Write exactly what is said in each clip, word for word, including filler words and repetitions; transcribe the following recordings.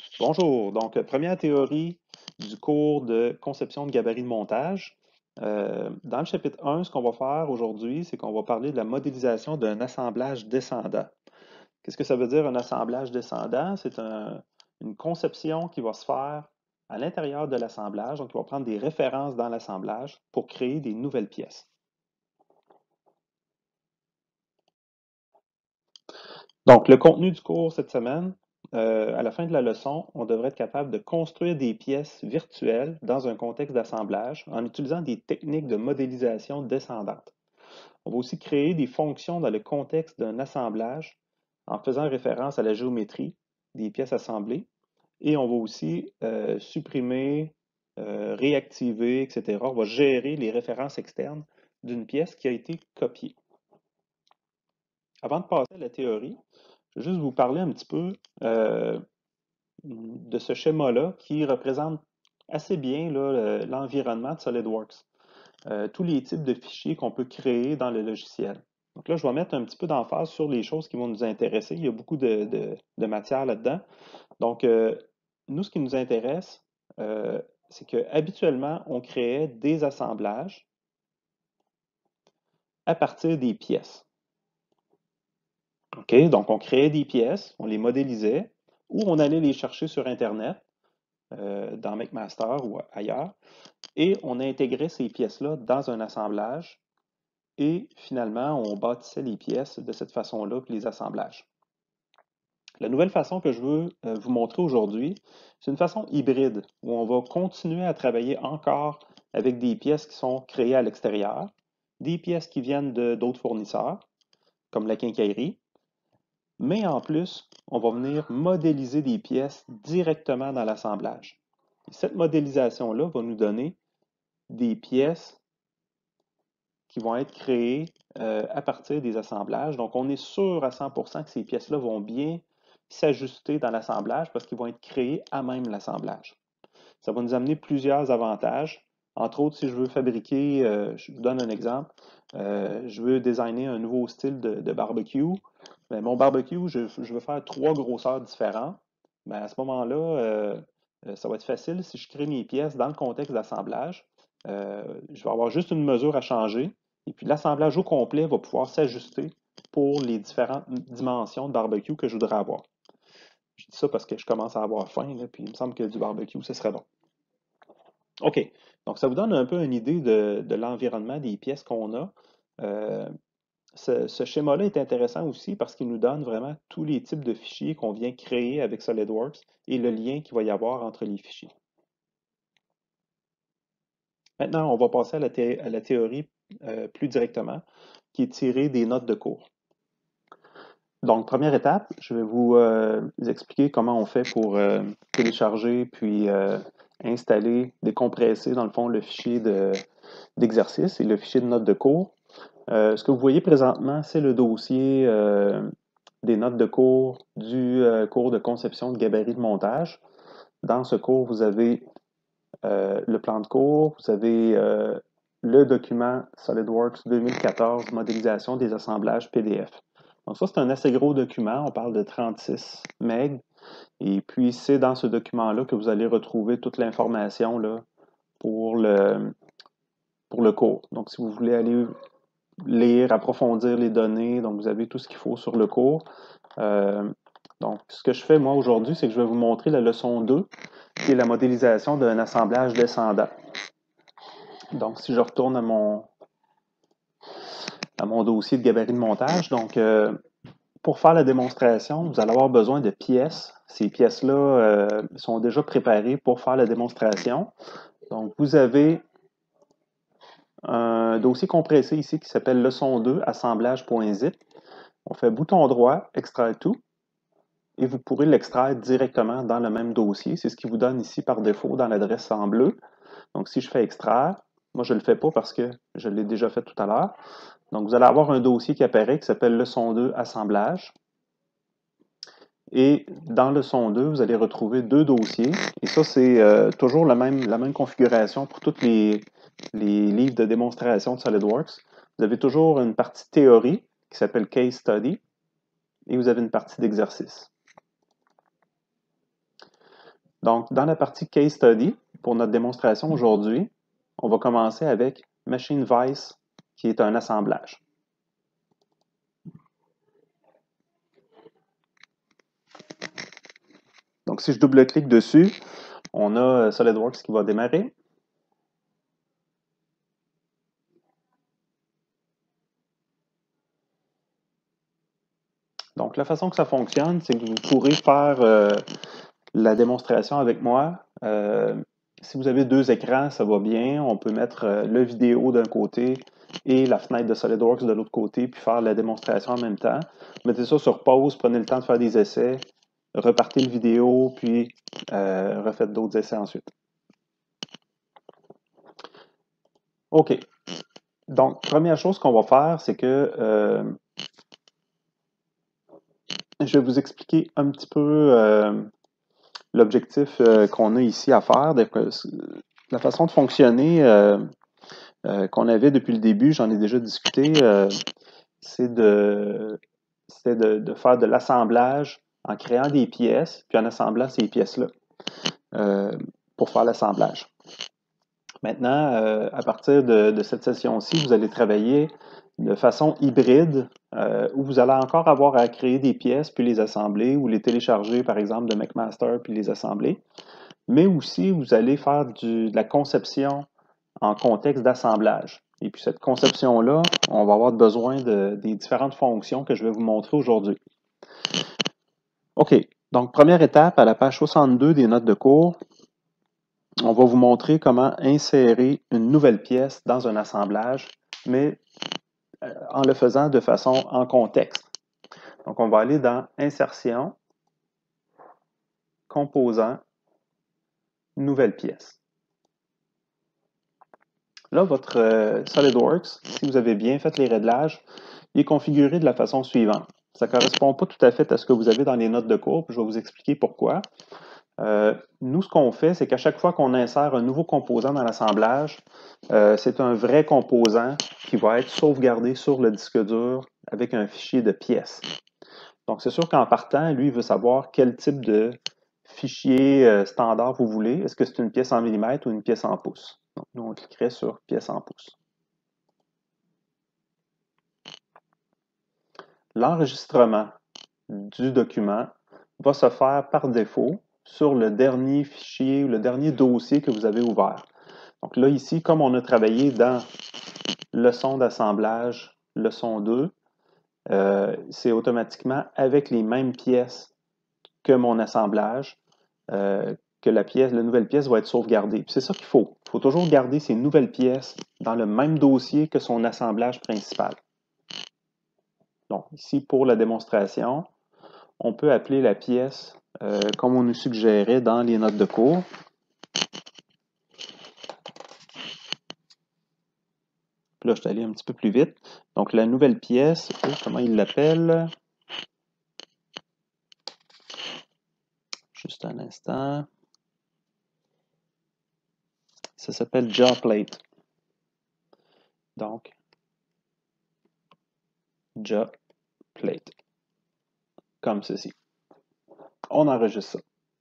Bonjour, donc euh, première théorie du cours de conception de gabarit de montage. Euh, dans le chapitre un, ce qu'on va faire aujourd'hui, c'est qu'on va parler de la modélisation d'un assemblage descendant. Qu'est-ce que ça veut dire un assemblage descendant? C'est un- une conception qui va se faire à l'intérieur de l'assemblage, donc il va prendre des références dans l'assemblage pour créer des nouvelles pièces. Donc, le contenu du cours cette semaine, euh, à la fin de la leçon, on devrait être capable de construire des pièces virtuelles dans un contexte d'assemblage en utilisant des techniques de modélisation descendante. On va aussi créer des fonctions dans le contexte d'un assemblage en faisant référence à la géométrie des pièces assemblées. Et on va aussi euh, supprimer, euh, réactiver, et cetera. On va gérer les références externes d'une pièce qui a été copiée. Avant de passer à la théorie, je vais juste vous parler un petit peu euh, de ce schéma-là qui représente assez bien là, l'environnement de SolidWorks. Euh, tous les types de fichiers qu'on peut créer dans le logiciel. Donc là, je vais mettre un petit peu d'emphase sur les choses qui vont nous intéresser. Il y a beaucoup de, de, de matière là-dedans. Donc, euh, nous, ce qui nous intéresse, euh, c'est qu'habituellement, on créait des assemblages à partir des pièces. OK? Donc, on créait des pièces, on les modélisait, ou on allait les chercher sur Internet, euh, dans McMaster ou ailleurs, et on intégrait ces pièces-là dans un assemblage, et finalement, on bâtissait les pièces de cette façon-là, puis les assemblages. La nouvelle façon que je veux euh, vous montrer aujourd'hui, c'est une façon hybride, où on va continuer à travailler encore avec des pièces qui sont créées à l'extérieur, des pièces qui viennent de d'autres fournisseurs, comme la quincaillerie, mais en plus, on va venir modéliser des pièces directement dans l'assemblage. Cette modélisation-là va nous donner des pièces qui vont être créées euh, à partir des assemblages. Donc, on est sûr à cent pour cent que ces pièces-là vont bien s'ajuster dans l'assemblage parce qu'ils vont être créés à même l'assemblage. Ça va nous amener plusieurs avantages. Entre autres, si je veux fabriquer, euh, je vous donne un exemple, euh, je veux designer un nouveau style de, de barbecue. Bien, mon barbecue, je, je, veux faire trois grosseurs différentes. Bien, à ce moment-là, euh, ça va être facile si je crée mes pièces dans le contexte d'assemblage. Euh, je vais avoir juste une mesure à changer et puis l'assemblage au complet va pouvoir s'ajuster pour les différentes dimensions de barbecue que je voudrais avoir. Je dis ça parce que je commence à avoir faim, là, puis il me semble que du barbecue, ce serait bon. OK. Donc, ça vous donne un peu une idée de, de l'environnement des pièces qu'on a. Euh, ce, ce schéma-là est intéressant aussi parce qu'il nous donne vraiment tous les types de fichiers qu'on vient créer avec SolidWorks et le lien qu'il va y avoir entre les fichiers. Maintenant, on va passer à la, thé à la théorie euh, plus directement, qui est tirée des notes de cours. Donc, première étape, je vais vous, euh, expliquer comment on fait pour euh, télécharger puis euh, installer, décompresser dans le fond le fichier de, d'exercice et le fichier de notes de cours. Euh, ce que vous voyez présentement, c'est le dossier euh, des notes de cours du euh, cours de conception de gabarit de montage. Dans ce cours, vous avez euh, le plan de cours, vous avez euh, le document SolidWorks deux mille quatorze, modélisation des assemblages P D F. Donc ça, c'est un assez gros document, on parle de trente-six mégas, et puis c'est dans ce document-là que vous allez retrouver toute l'information là, pour le, pour le cours. Donc si vous voulez aller lire, approfondir les données, donc vous avez tout ce qu'il faut sur le cours. Euh, donc ce que je fais moi aujourd'hui, c'est que je vais vous montrer la leçon deux, qui est la modélisation d'un assemblage descendant. Donc si je retourne à mon, à mon dossier de gabarit de montage, donc euh, pour faire la démonstration, vous allez avoir besoin de pièces. Ces pièces-là euh, sont déjà préparées pour faire la démonstration. Donc, vous avez un dossier compressé ici qui s'appelle leçon deux, assemblage.zip. On fait bouton droit, extraire tout, et vous pourrez l'extraire directement dans le même dossier. C'est ce qui vous donne ici par défaut dans l'adresse en bleu. Donc, si je fais extraire, moi je ne le fais pas parce que je l'ai déjà fait tout à l'heure. Donc, vous allez avoir un dossier qui apparaît qui s'appelle leçon deux, assemblage. Et dans leçon deux, vous allez retrouver deux dossiers. Et ça, c'est euh, toujours la même, la même configuration pour tous les, les livres de démonstration de SolidWorks. Vous avez toujours une partie théorie qui s'appelle Case Study et vous avez une partie d'exercice. Donc, dans la partie Case Study, pour notre démonstration aujourd'hui, on va commencer avec Machine Vice, qui est un assemblage. Donc, si je double-clique dessus, on a SolidWorks qui va démarrer. Donc, la façon que ça fonctionne, c'est que vous pourrez faire euh, la démonstration avec moi. Euh, si vous avez deux écrans, ça va bien. On peut mettre euh, le vidéo d'un côté et la fenêtre de SolidWorks de l'autre côté, puis faire la démonstration en même temps. Mettez ça sur pause, prenez le temps de faire des essais, repartez le vidéo, puis euh, refaites d'autres essais ensuite. OK. Donc, première chose qu'on va faire, c'est que euh, je vais vous expliquer un petit peu euh, l'objectif euh, qu'on a ici à faire. De, la façon de fonctionner euh, euh, qu'on avait depuis le début, j'en ai déjà discuté, euh, c'est de, de, de faire de l'assemblage en créant des pièces, puis en assemblant ces pièces-là euh, pour faire l'assemblage. Maintenant, euh, à partir de, de cette session-ci, vous allez travailler de façon hybride, euh, où vous allez encore avoir à créer des pièces, puis les assembler, ou les télécharger, par exemple, de McMaster, puis les assembler. Mais aussi, vous allez faire du, de la conception en contexte d'assemblage. Et puis cette conception-là, on va avoir besoin de, des différentes fonctions que je vais vous montrer aujourd'hui. OK, donc première étape, à la page soixante-deux des notes de cours, on va vous montrer comment insérer une nouvelle pièce dans un assemblage, mais en le faisant de façon en contexte. Donc, on va aller dans Insertion, Composant, Nouvelle pièce. Là, votre euh, SolidWorks, si vous avez bien fait les réglages, il est configuré de la façon suivante. Ça ne correspond pas tout à fait à ce que vous avez dans les notes de cours, puis je vais vous expliquer pourquoi. Euh, nous, ce qu'on fait, c'est qu'à chaque fois qu'on insère un nouveau composant dans l'assemblage, euh, c'est un vrai composant qui va être sauvegardé sur le disque dur avec un fichier de pièces. Donc, c'est sûr qu'en partant, lui, il veut savoir quel type de fichier euh, standard vous voulez. Est-ce que c'est une pièce en millimètres ou une pièce en pouces? Donc, nous, on cliquerait sur pièce en pouces. L'enregistrement du document va se faire par défaut sur le dernier fichier ou le dernier dossier que vous avez ouvert. Donc là, ici, comme on a travaillé dans leçon d'assemblage, leçon deux, euh, c'est automatiquement avec les mêmes pièces que mon assemblage euh, que la pièce, la nouvelle pièce va être sauvegardée. C'est ça qu'il faut. Il faut toujours garder ces nouvelles pièces dans le même dossier que son assemblage principal. Donc, ici, pour la démonstration, on peut appeler la pièce euh, comme on nous suggérait dans les notes de cours. Puis là, je suis allé un petit peu plus vite. Donc, la nouvelle pièce, oh, comment il l'appelle? Juste un instant. Ça s'appelle Jaw Plate. Donc, Jaw Plate. Comme ceci. On enregistre ça.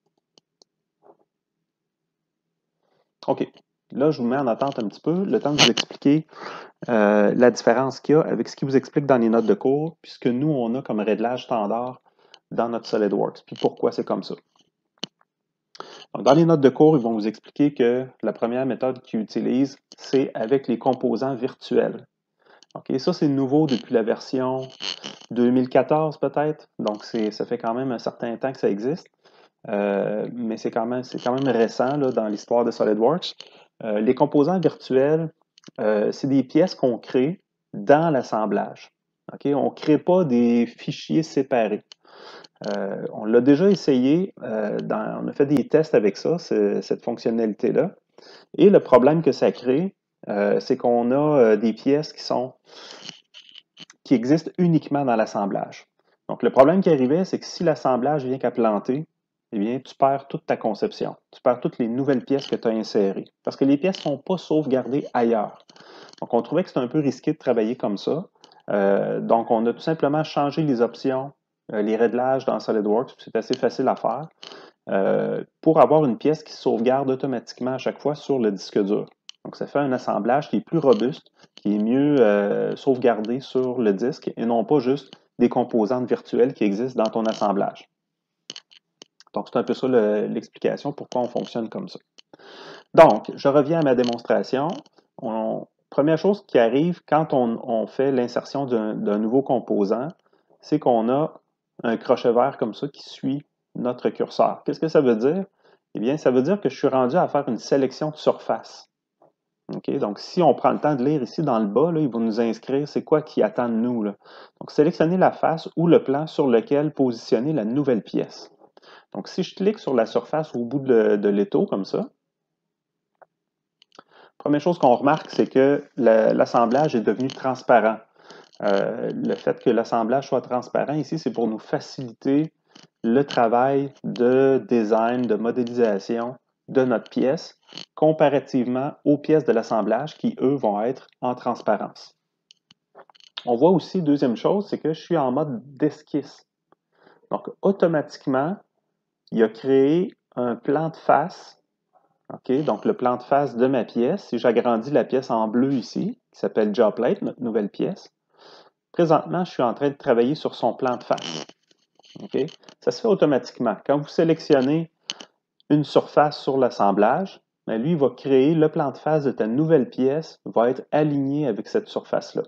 OK. Là, je vous mets en attente un petit peu, le temps de vous expliquer euh, la différence qu'il y a avec ce qui vous explique dans les notes de cours, puis ce que nous, on a comme réglage standard dans notre SolidWorks, puis pourquoi c'est comme ça. Donc, dans les notes de cours, ils vont vous expliquer que la première méthode qu'ils utilisent, c'est avec les composants virtuels. OK, ça, c'est nouveau depuis la version deux mille quatorze peut-être, donc ça fait quand même un certain temps que ça existe. Euh, mais c'est quand même, c'est quand même récent là, dans l'histoire de SolidWorks. Euh, les composants virtuels, euh, c'est des pièces qu'on crée dans l'assemblage. Okay? On ne crée pas des fichiers séparés. Euh, on l'a déjà essayé, euh, dans, on a fait des tests avec ça, cette fonctionnalité-là. Et le problème que ça crée, euh, c'est qu'on a euh, des pièces qui sont qui existent uniquement dans l'assemblage. Donc, le problème qui arrivait, c'est que si l'assemblage vient qu'à planter, eh bien, tu perds toute ta conception. Tu perds toutes les nouvelles pièces que tu as insérées. Parce que les pièces ne sont pas sauvegardées ailleurs. Donc, on trouvait que c'était un peu risqué de travailler comme ça. Euh, donc, on a tout simplement changé les options, euh, les réglages dans SolidWorks. C'est assez facile à faire. euh, pour avoir une pièce qui sauvegarde automatiquement à chaque fois sur le disque dur. Donc, ça fait un assemblage qui est plus robuste, qui est mieux euh, sauvegardé sur le disque et non pas juste des composantes virtuelles qui existent dans ton assemblage. Donc, c'est un peu ça l'explication pourquoi on fonctionne comme ça. Donc, je reviens à ma démonstration. On, première chose qui arrive quand on, on fait l'insertion d'un nouveau composant, c'est qu'on a un crochet vert comme ça qui suit notre curseur. Qu'est-ce que ça veut dire? Eh bien, ça veut dire que je suis rendu à faire une sélection de surface. Okay? Donc, si on prend le temps de lire ici dans le bas, là, il va nous inscrire c'est quoi qui attend de nous. Là. Donc, sélectionner la face ou le plan sur lequel positionner la nouvelle pièce. Donc, si je clique sur la surface au bout de, de l'étau, comme ça, première chose qu'on remarque, c'est que l'assemblage est devenu transparent. Euh, le fait que l'assemblage soit transparent ici, c'est pour nous faciliter le travail de design, de modélisation de notre pièce, comparativement aux pièces de l'assemblage qui, eux, vont être en transparence. On voit aussi, deuxième chose, c'est que je suis en mode d'esquisse. Donc, automatiquement, il a créé un plan de face. OK, donc le plan de face de ma pièce, si j'agrandis la pièce en bleu ici, qui s'appelle Jobplate, notre nouvelle pièce, présentement, je suis en train de travailler sur son plan de face. Okay? Ça se fait automatiquement. Quand vous sélectionnez une surface sur l'assemblage, ben lui, il va créer le plan de face de ta nouvelle pièce, va être aligné avec cette surface-là.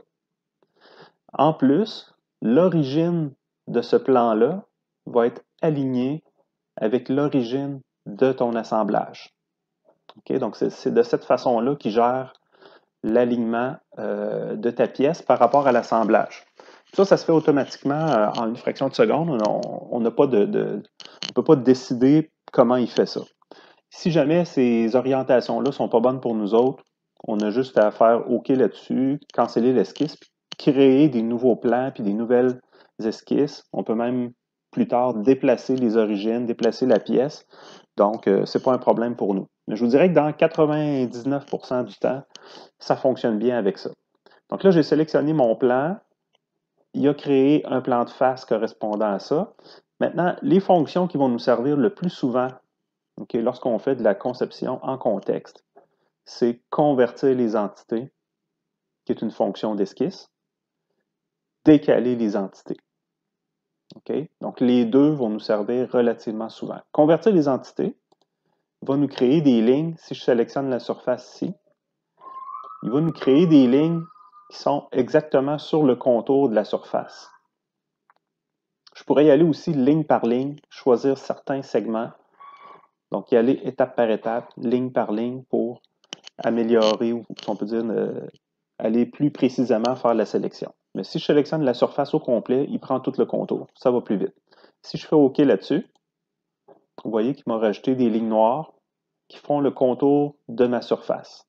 En plus, l'origine de ce plan-là va être alignée avec l'origine de ton assemblage. Okay? Donc, c'est de cette façon-là qu'il gère l'alignement euh, de ta pièce par rapport à l'assemblage. Ça, ça se fait automatiquement euh, en une fraction de seconde. On n'a pas de, de on peut pas décider comment il fait ça. Si jamais ces orientations-là ne sont pas bonnes pour nous autres, on a juste à faire OK là-dessus, canceller l'esquisse, puis créer des nouveaux plans, puis des nouvelles esquisses. On peut même plus tard déplacer les origines, déplacer la pièce. Donc, euh, ce n'est pas un problème pour nous. Mais je vous dirais que dans quatre-vingt-dix-neuf pour cent du temps, ça fonctionne bien avec ça. Donc là, j'ai sélectionné mon plan. Il a créé un plan de face correspondant à ça. Maintenant, les fonctions qui vont nous servir le plus souvent okay, lorsqu'on fait de la conception en contexte, c'est convertir les entités, qui est une fonction d'esquisse, décaler les entités. Okay? Donc, les deux vont nous servir relativement souvent. Convertir les entités va nous créer des lignes, si je sélectionne la surface ici, il va nous créer des lignes qui sont exactement sur le contour de la surface. Je pourrais y aller aussi ligne par ligne, choisir certains segments, donc y aller étape par étape, ligne par ligne pour améliorer, ou si on peut dire, euh, aller plus précisément faire la sélection. Mais si je sélectionne la surface au complet, il prend tout le contour. Ça va plus vite. Si je fais OK là-dessus, vous voyez qu'il m'a rajouté des lignes noires qui font le contour de ma surface.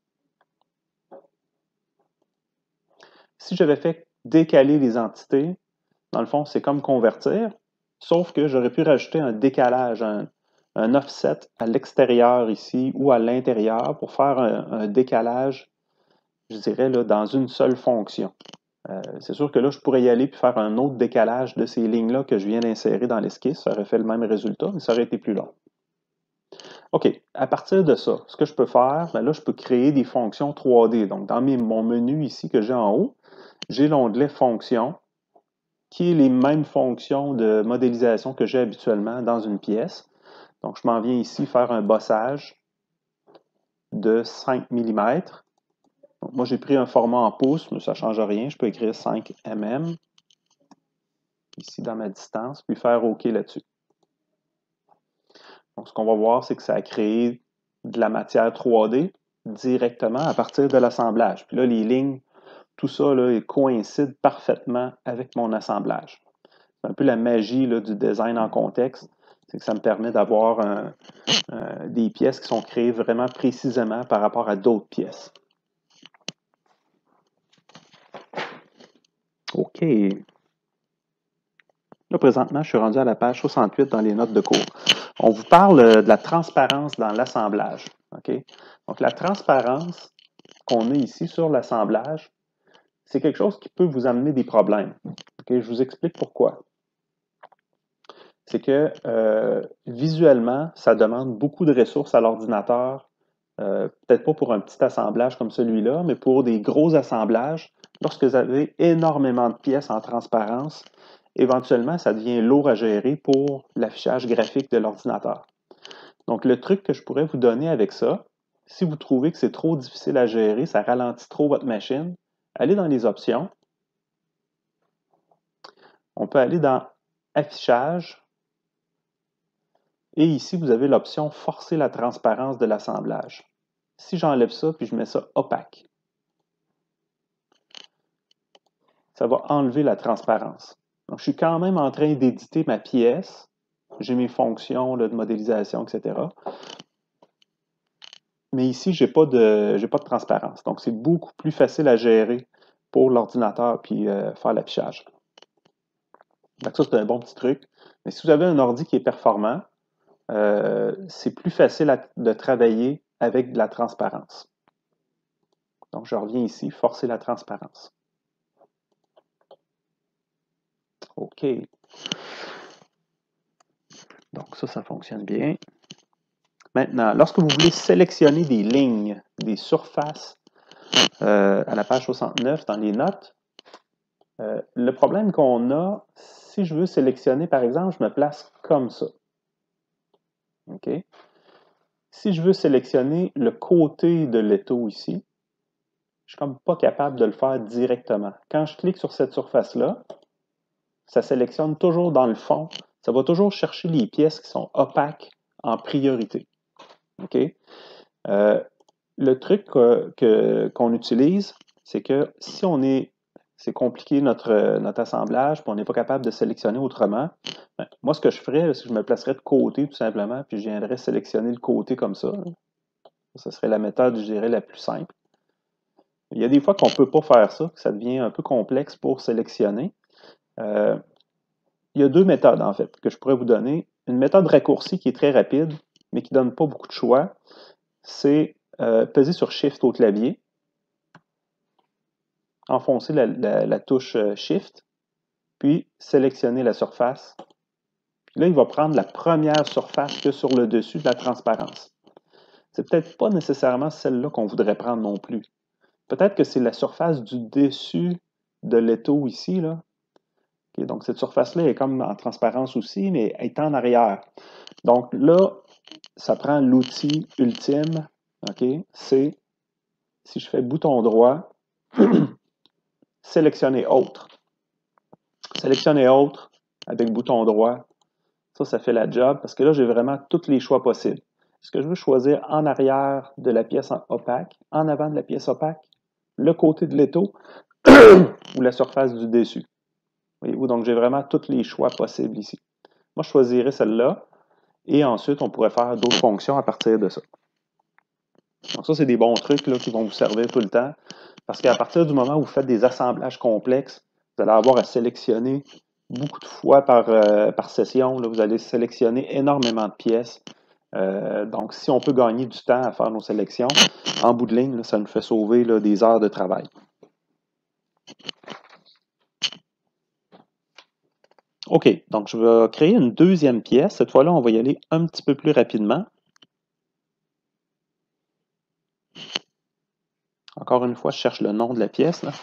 Si j'avais fait décaler les entités, dans le fond, c'est comme convertir, sauf que j'aurais pu rajouter un décalage, un, un offset à l'extérieur ici ou à l'intérieur pour faire un, un décalage, je dirais, là, dans une seule fonction. Euh, c'est sûr que là, je pourrais y aller et faire un autre décalage de ces lignes-là que je viens d'insérer dans l'esquisse. Ça aurait fait le même résultat, mais ça aurait été plus long. OK, à partir de ça, ce que je peux faire, ben là, je peux créer des fonctions trois D. Donc, dans mes, mon menu ici que j'ai en haut, j'ai l'onglet Fonctions, qui est les mêmes fonctions de modélisation que j'ai habituellement dans une pièce. Donc, je m'en viens ici faire un bossage de cinq millimètres. Donc, moi, j'ai pris un format en pouces, mais ça ne change rien. Je peux écrire cinq millimètres ici dans ma distance, puis faire OK là-dessus. Donc, ce qu'on va voir, c'est que ça a créé de la matière trois D directement à partir de l'assemblage. Puis là, les lignes, tout ça là, coïncide parfaitement avec mon assemblage. C'est un peu la magie là, du design en contexte, c'est que ça me permet d'avoir un, un, des pièces qui sont créées vraiment précisément par rapport à d'autres pièces. OK. Là, présentement, je suis rendu à la page soixante-huit dans les notes de cours. On vous parle de la transparence dans l'assemblage. Okay? Donc, la transparence qu'on a ici sur l'assemblage, c'est quelque chose qui peut vous amener des problèmes. Okay? Je vous explique pourquoi. c'est que euh, visuellement, ça demande beaucoup de ressources à l'ordinateur. Euh, peut-être pas pour un petit assemblage comme celui-là, mais pour des gros assemblages, lorsque vous avez énormément de pièces en transparence, éventuellement, ça devient lourd à gérer pour l'affichage graphique de l'ordinateur. Donc, le truc que je pourrais vous donner avec ça, si vous trouvez que c'est trop difficile à gérer, ça ralentit trop votre machine, allez dans les options. On peut aller dans Affichage. Et ici, vous avez l'option Forcer la transparence de l'assemblage. Si j'enlève ça, puis je mets ça opaque, ça va enlever la transparence. Donc, je suis quand même en train d'éditer ma pièce. J'ai mes fonctions là, de modélisation, et cetera. Mais ici, je n'ai pas, pas de transparence. Donc, c'est beaucoup plus facile à gérer pour l'ordinateur puis euh, faire l'affichage. Donc, ça, c'est un bon petit truc. Mais si vous avez un ordi qui est performant, euh, c'est plus facile à, de travailler avec de la transparence. Donc, je reviens ici, forcer la transparence. OK. Donc, ça, ça fonctionne bien. Maintenant, lorsque vous voulez sélectionner des lignes, des surfaces euh, à la page soixante-neuf dans les notes, euh, le problème qu'on a, si je veux sélectionner, par exemple, je me place comme ça. OK? Si je veux sélectionner le côté de l'étau ici, je ne suis comme pas capable de le faire directement. Quand je clique sur cette surface-là, ça sélectionne toujours dans le fond. Ça va toujours chercher les pièces qui sont opaques en priorité. OK? Euh, le truc que, que, qu'on utilise, c'est que si on est, c'est compliqué notre, notre assemblage, puis on n'est pas capable de sélectionner autrement, ben, moi, ce que je ferais, c'est que je me placerais de côté tout simplement, puis je viendrais sélectionner le côté comme ça. Là. Ce serait la méthode, je dirais, la plus simple. Il y a des fois qu'on ne peut pas faire ça, que ça devient un peu complexe pour sélectionner. Euh, il y a deux méthodes, en fait, que je pourrais vous donner. Une méthode raccourcie qui est très rapide, mais qui ne donne pas beaucoup de choix, c'est euh, peser sur Shift au clavier, enfoncer la, la, la touche Shift, puis sélectionner la surface. Puis là, il va prendre la première surface que sur le dessus de la transparence. C'est peut-être pas nécessairement celle-là qu'on voudrait prendre non plus. Peut-être que c'est la surface du dessus de l'étau ici, là. Okay, donc, cette surface-là est comme en transparence aussi, mais elle est en arrière. Donc là, ça prend l'outil ultime, OK? C'est, si je fais bouton droit, sélectionner autre. Sélectionner autre avec bouton droit, ça, ça fait la job parce que là, j'ai vraiment tous les choix possibles. Est-ce que je veux choisir en arrière de la pièce opaque, en avant de la pièce opaque, le côté de l'étau ou la surface du dessus? Voyez-vous, donc j'ai vraiment tous les choix possibles ici. Moi, je choisirais celle-là et ensuite, on pourrait faire d'autres fonctions à partir de ça. Donc ça, c'est des bons trucs là, qui vont vous servir tout le temps parce qu'à partir du moment où vous faites des assemblages complexes, vous allez avoir à sélectionner beaucoup de fois par, euh, par session. Là, vous allez sélectionner énormément de pièces. Euh, donc, si on peut gagner du temps à faire nos sélections, en bout de ligne, là, ça nous fait sauver là, des heures de travail. OK, donc je vais créer une deuxième pièce. Cette fois-là, on va y aller un petit peu plus rapidement. Encore une fois, je cherche le nom de la pièce. Là.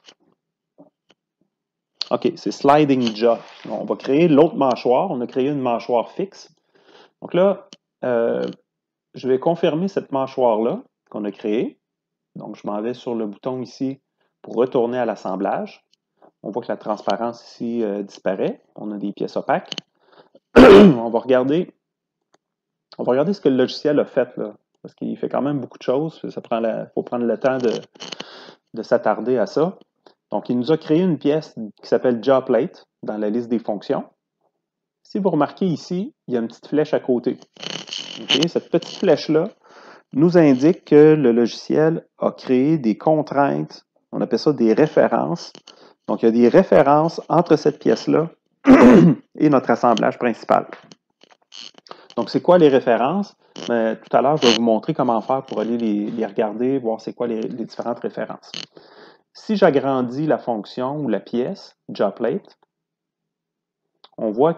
OK, c'est Sliding Jaw. On va créer l'autre mâchoire. On a créé une mâchoire fixe. Donc là, euh, je vais confirmer cette mâchoire-là qu'on a créée. Donc, je m'en vais sur le bouton ici pour retourner à l'assemblage. On voit que la transparence ici euh, disparaît. On a des pièces opaques. on va regarder, on va regarder ce que le logiciel a fait là, parce qu'il fait quand même beaucoup de choses. Ça prend la, faut prendre le temps de, de s'attarder à ça. Donc, il nous a créé une pièce qui s'appelle JawPlate dans la liste des fonctions. Si vous remarquez ici, il y a une petite flèche à côté. Okay? Cette petite flèche-là nous indique que le logiciel a créé des contraintes, on appelle ça des références. Donc, il y a des références entre cette pièce-là et notre assemblage principal. Donc, c'est quoi les références? Mais, tout à l'heure, je vais vous montrer comment faire pour aller les, les regarder, voir c'est quoi les, les différentes références. Si j'agrandis la fonction ou la pièce, JawPlate, on voit que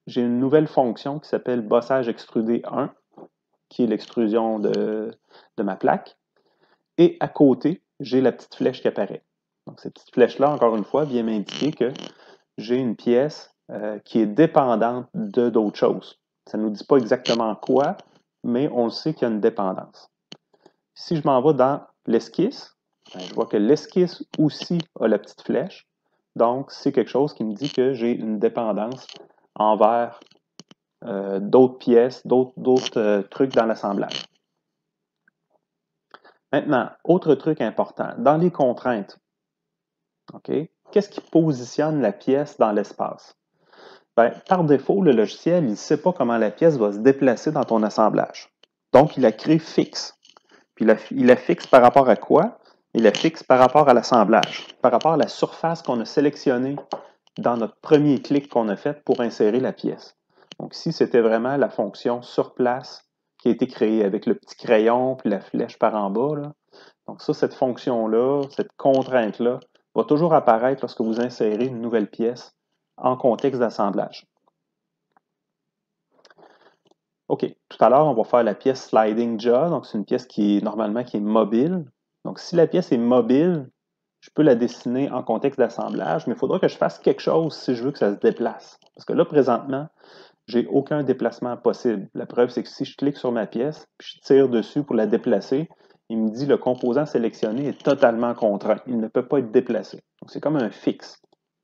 j'ai une nouvelle fonction qui s'appelle bossage extrudé un, qui est l'extrusion de, de ma plaque. Et à côté, j'ai la petite flèche qui apparaît. Donc, cette petite flèche-là, encore une fois, vient m'indiquer que j'ai une pièce euh, qui est dépendante de d'autres choses. Ça ne nous dit pas exactement quoi, mais on le sait qu'il y a une dépendance. Si je m'en vais dans l'esquisse, ben, je vois que l'esquisse aussi a la petite flèche. Donc, c'est quelque chose qui me dit que j'ai une dépendance envers euh, d'autres pièces, d'autres euh, trucs dans l'assemblage. Maintenant, autre truc important, dans les contraintes, okay, qu'est-ce qui positionne la pièce dans l'espace? Ben, par défaut, le logiciel, il ne sait pas comment la pièce va se déplacer dans ton assemblage. Donc, il la crée fixe. Puis, il la, il la fixe par rapport à quoi? Il la fixe par rapport à l'assemblage, par rapport à la surface qu'on a sélectionnée dans notre premier clic qu'on a fait pour insérer la pièce. Donc, ici, c'était vraiment la fonction sur place qui a été créée avec le petit crayon puis la flèche par en bas, là. Donc, ça, cette fonction-là, cette contrainte-là, va toujours apparaître lorsque vous insérez une nouvelle pièce en contexte d'assemblage. OK, tout à l'heure, on va faire la pièce Sliding Jaw. Donc, c'est une pièce qui est normalement qui est mobile. Donc, si la pièce est mobile, je peux la dessiner en contexte d'assemblage, mais il faudra que je fasse quelque chose si je veux que ça se déplace. Parce que là, présentement, j'ai aucun déplacement possible. La preuve, c'est que si je clique sur ma pièce, puis je tire dessus pour la déplacer, il me dit le composant sélectionné est totalement contraint. Il ne peut pas être déplacé. Donc, c'est comme un fixe.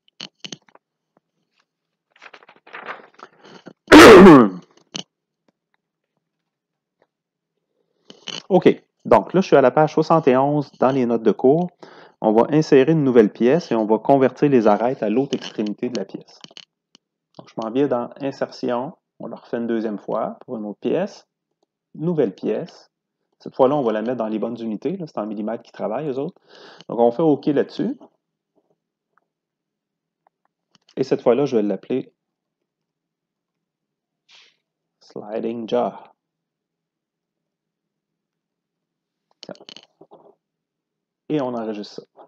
OK. Donc là, je suis à la page soixante et onze dans les notes de cours. On va insérer une nouvelle pièce et on va convertir les arêtes à l'autre extrémité de la pièce. Donc, je m'en viens dans Insertion. On le refait une deuxième fois pour une autre pièce. Nouvelle pièce. Cette fois-là, on va la mettre dans les bonnes unités. C'est en millimètres qui travaillent, eux autres. Donc, on fait OK là-dessus. Et cette fois-là, je vais l'appeler Sliding Jaw. Et on enregistre ça.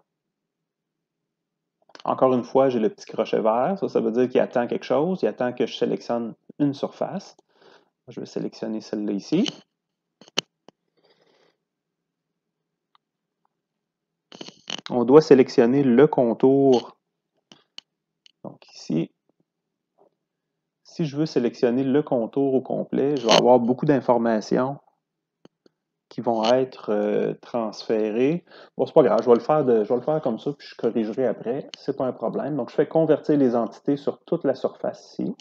Encore une fois, j'ai le petit crochet vert. Ça, ça veut dire qu'il attend quelque chose. Il attend que je sélectionne une surface. Je vais sélectionner celle-là ici. On doit sélectionner le contour. Donc ici, si je veux sélectionner le contour au complet, je vais avoir beaucoup d'informations qui vont être euh, transférées. Bon, c'est pas grave, je vais le faire de, je vais le faire comme ça, puis je corrigerai après. C'est pas un problème. Donc, je fais convertir les entités sur toute la surface ici.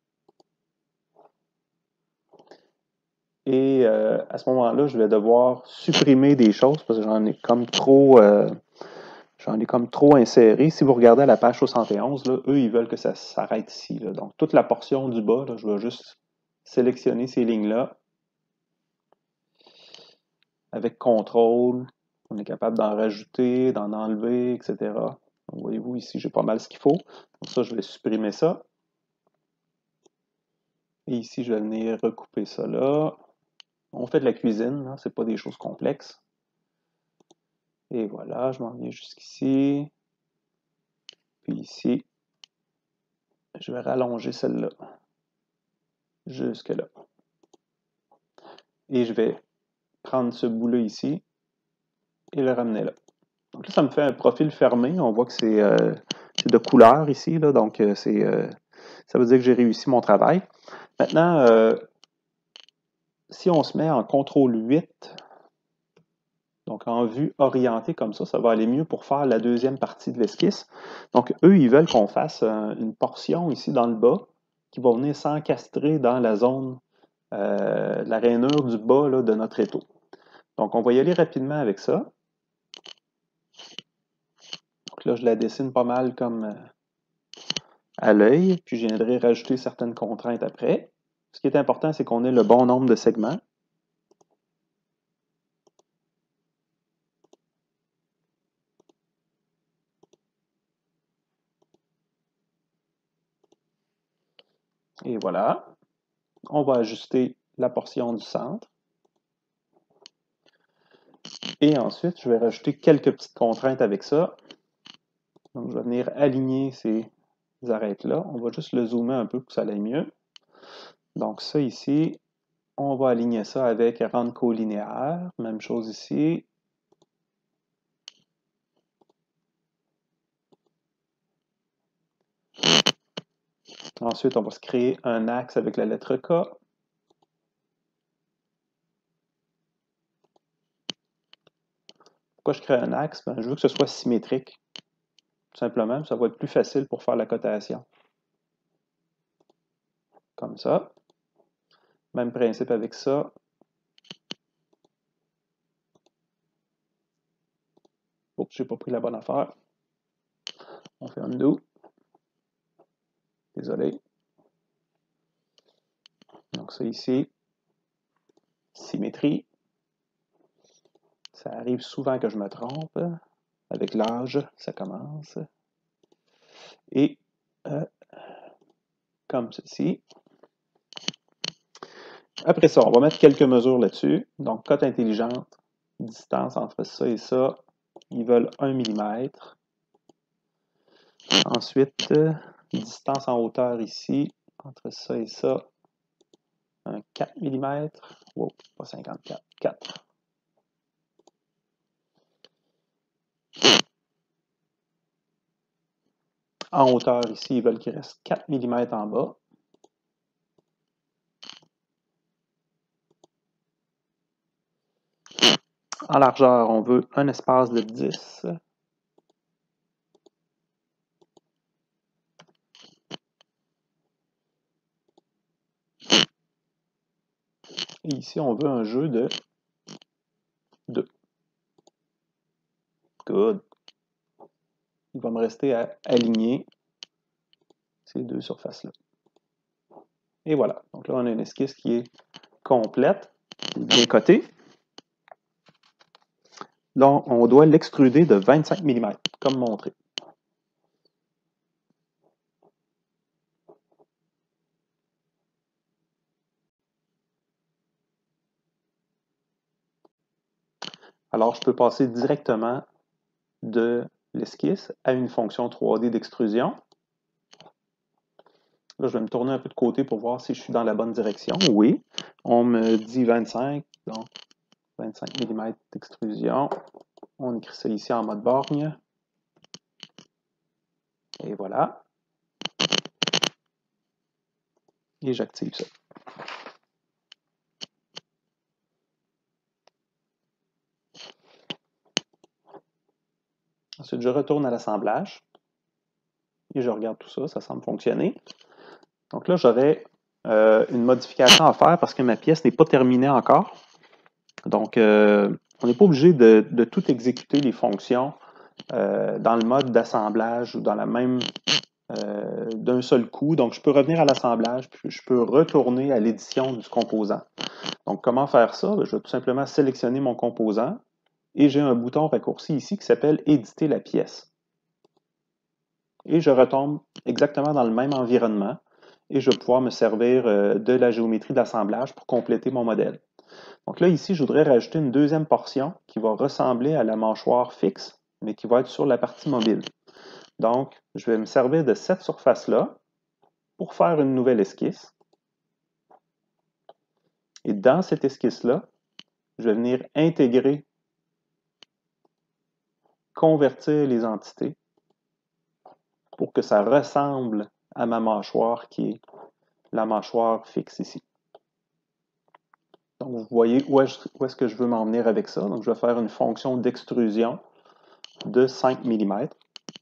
Et euh, à ce moment-là, je vais devoir supprimer des choses parce que j'en ai comme trop. Euh, J'en ai comme trop inséré. Si vous regardez à la page soixante et onze, là, eux, ils veulent que ça s'arrête ici. Là. Donc, toute la portion du bas, là, je vais juste sélectionner ces lignes-là. Avec contrôle, on est capable d'en rajouter, d'en enlever, et cetera. Donc, voyez-vous, ici, j'ai pas mal ce qu'il faut. Pour ça, je vais supprimer ça. Et ici, je vais venir recouper ça là. On fait de la cuisine, ce n'est pas des choses complexes. Et voilà, je m'en viens jusqu'ici. Puis ici, je vais rallonger celle-là. Jusque là. Et je vais prendre ce bout-là ici et le ramener là. Donc là, ça me fait un profil fermé. On voit que c'est euh, de couleur ici, là, donc euh, c'est euh, ça veut dire que j'ai réussi mon travail. Maintenant, euh, si on se met en contrôle huit, donc en vue orientée comme ça, ça va aller mieux pour faire la deuxième partie de l'esquisse. Donc eux, ils veulent qu'on fasse euh, une portion ici dans le bas qui va venir s'encastrer dans la zone, euh, la rainure du bas là, de notre étau. Donc on va y aller rapidement avec ça. Donc là, je la dessine pas mal comme euh, à l'œil, puis je viendrai rajouter certaines contraintes après. Ce qui est important, c'est qu'on ait le bon nombre de segments. Et voilà. On va ajuster la portion du centre. Et ensuite, je vais rajouter quelques petites contraintes avec ça. Donc, je vais venir aligner ces arêtes-là. On va juste le zoomer un peu pour que ça aille mieux. Donc ça ici, on va aligner ça avec rendre colinéaire. Même chose ici. Ensuite, on va se créer un axe avec la lettre K. Pourquoi je crée un axe? Ben, je veux que ce soit symétrique. Tout simplement, ça va être plus facile pour faire la cotation. Comme ça. Même principe avec ça. Oups, j'ai pas pris la bonne affaire. On fait undo. Désolé. Donc ça ici, symétrie. Ça arrive souvent que je me trompe. Avec l'âge, ça commence. Et euh, comme ceci. Après ça, on va mettre quelques mesures là-dessus. Donc, cote intelligente, distance entre ça et ça, ils veulent un millimètre. Ensuite, euh, distance en hauteur ici, entre ça et ça, un quatre millimètres. Wow, pas cinquante-quatre, quatre. En hauteur ici, ils veulent qu'il reste quatre millimètres en bas. En largeur, on veut un espace de dix. Et ici, on veut un jeu de deux. Good. Il va me rester à aligner ces deux surfaces-là. Et voilà. Donc là, on a une esquisse qui est complète, bien cotée. Donc, on doit l'extruder de vingt-cinq millimètres, comme montré. Alors, je peux passer directement de l'esquisse à une fonction trois D d'extrusion. Là, je vais me tourner un peu de côté pour voir si je suis dans la bonne direction. Oui, on me dit vingt-cinq, donc vingt-cinq millimètres d'extrusion. On écrit ça ici en mode borgne. Et voilà. Et j'active ça. Ensuite, je retourne à l'assemblage. Et je regarde tout ça, ça semble fonctionner. Donc là, j'aurais euh, une modification à faire parce que ma pièce n'est pas terminée encore. Donc, euh, on n'est pas obligé de, de tout exécuter les fonctions euh, dans le mode d'assemblage ou dans la même euh, d'un seul coup. Donc, je peux revenir à l'assemblage, puis je peux retourner à l'édition du composant. Donc, comment faire ça? Je vais tout simplement sélectionner mon composant et j'ai un bouton raccourci ici qui s'appelle « Éditer la pièce ». Et je retombe exactement dans le même environnement et je vais pouvoir me servir euh, de la géométrie d'assemblage pour compléter mon modèle. Donc là, ici, je voudrais rajouter une deuxième portion qui va ressembler à la mâchoire fixe, mais qui va être sur la partie mobile. Donc, je vais me servir de cette surface-là pour faire une nouvelle esquisse. Et dans cette esquisse-là, je vais venir intégrer, convertir les entités pour que ça ressemble à ma mâchoire qui est la mâchoire fixe ici. Donc, vous voyez où est-ce que je veux m'en venir avec ça. Donc, je vais faire une fonction d'extrusion de cinq millimètres.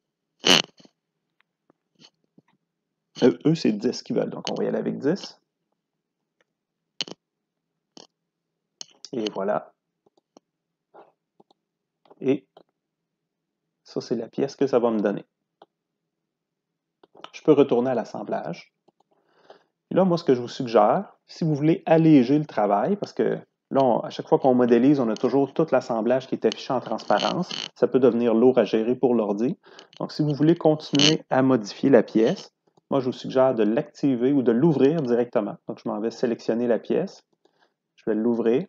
Eux, eux c'est dix qu'ils veulent, donc on va y aller avec dix. Et voilà. Et ça, c'est la pièce que ça va me donner. Je peux retourner à l'assemblage. Et là, moi, ce que je vous suggère, si vous voulez alléger le travail, parce que là, on, à chaque fois qu'on modélise, on a toujours tout l'assemblage qui est affiché en transparence. Ça peut devenir lourd à gérer pour l'ordi. Donc, si vous voulez continuer à modifier la pièce, moi, je vous suggère de l'activer ou de l'ouvrir directement. Donc, je m'en vais sélectionner la pièce. Je vais l'ouvrir.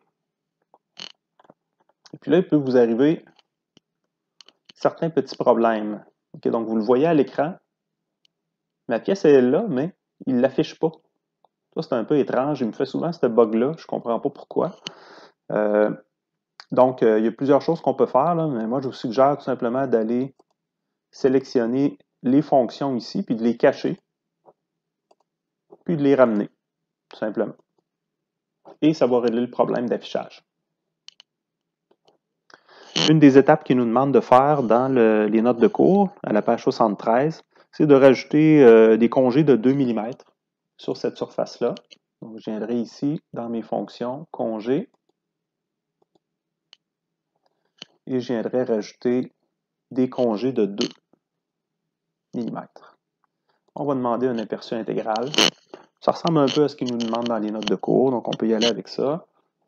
Et puis là, il peut vous arriver certains petits problèmes. Okay, donc, vous le voyez à l'écran. Ma pièce est là, mais il ne l'affiche pas. Ça, c'est un peu étrange. Il me fait souvent ce bug-là. Je ne comprends pas pourquoi. Euh, donc, euh, il y a plusieurs choses qu'on peut faire, là, mais moi, je vous suggère tout simplement d'aller sélectionner les fonctions ici, puis de les cacher, puis de les ramener, tout simplement. Et ça va régler le problème d'affichage. Une des étapes qu'il nous demande de faire dans le, les notes de cours, à la page soixante-treize, c'est de rajouter euh, des congés de deux millimètres sur cette surface-là. Donc, je viendrai ici dans mes fonctions, congés, et je viendrai rajouter des congés de deux millimètres. On va demander un aperçu intégral. Ça ressemble un peu à ce qu'il nous demande dans les notes de cours, donc on peut y aller avec ça.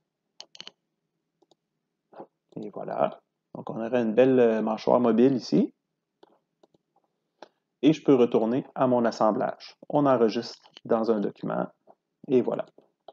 Et voilà. Donc on aurait une belle mâchoire mobile ici. Et je peux retourner à mon assemblage. On enregistre dans un document. Et voilà.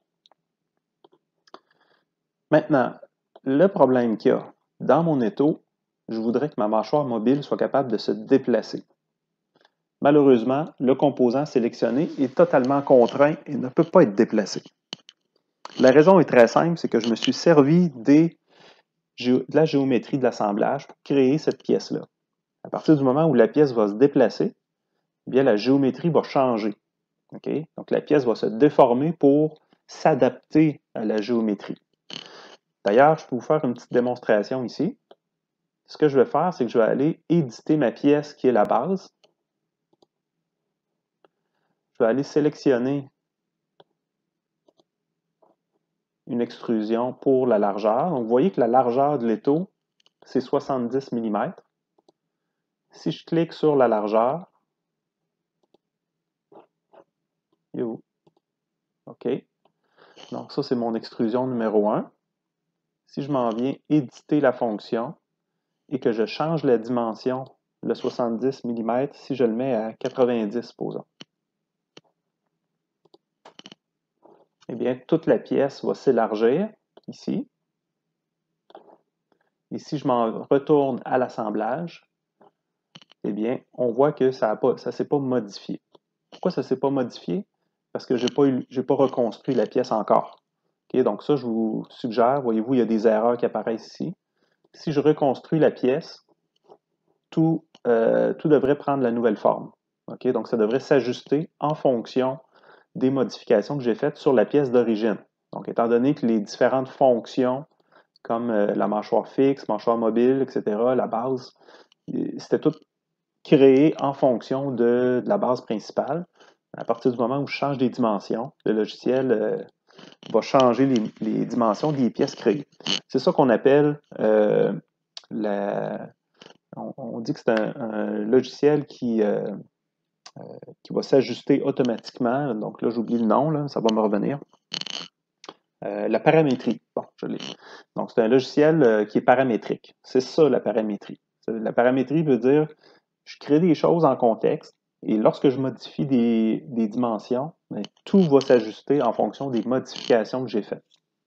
Maintenant, le problème qu'il y a, dans mon étau, je voudrais que ma mâchoire mobile soit capable de se déplacer. Malheureusement, le composant sélectionné est totalement contraint et ne peut pas être déplacé. La raison est très simple, c'est que je me suis servi des, de la géométrie de l'assemblage pour créer cette pièce-là. À partir du moment où la pièce va se déplacer, eh bien, la géométrie va changer. Okay? Donc, la pièce va se déformer pour s'adapter à la géométrie. D'ailleurs, je peux vous faire une petite démonstration ici. Ce que je vais faire, c'est que je vais aller éditer ma pièce qui est la base. Je vais aller sélectionner une extrusion pour la largeur. Donc, vous voyez que la largeur de l'étau, c'est soixante-dix millimètres. Si je clique sur la largeur, yo, OK. Donc, ça, c'est mon extrusion numéro un. Si je m'en viens éditer la fonction et que je change la dimension, le soixante-dix millimètres, si je le mets à quatre-vingt-dix, supposons, eh bien, toute la pièce va s'élargir ici. Et si je m'en retourne à l'assemblage, eh bien, on voit que ça ne s'est pas modifié. Pourquoi ça ne s'est pas modifié? Parce que je n'ai pas, eu, pas reconstruit la pièce encore. Okay, donc ça, je vous suggère, voyez-vous, il y a des erreurs qui apparaissent ici. Si je reconstruis la pièce, tout, euh, tout devrait prendre la nouvelle forme. Okay, donc ça devrait s'ajuster en fonction des modifications que j'ai faites sur la pièce d'origine. Donc, étant donné que les différentes fonctions, comme euh, la mâchoire fixe, mâchoire mobile, et cetera, la base, c'était tout créé en fonction de, de la base principale. À partir du moment où je change des dimensions, le logiciel euh, va changer les, les, dimensions des pièces créées. C'est ça qu'on appelle euh, la... On, on, dit que c'est un, un, logiciel qui, euh, euh, qui va s'ajuster automatiquement. Donc là, j'oublie le nom, là, ça va me revenir. Euh, la paramétrie. Bon, je l'ai. Donc, c'est un logiciel euh, qui est paramétrique. C'est ça, la paramétrie. La paramétrie veut dire je crée des choses en contexte et lorsque je modifie des, des dimensions, bien, tout va s'ajuster en fonction des modifications que j'ai faites.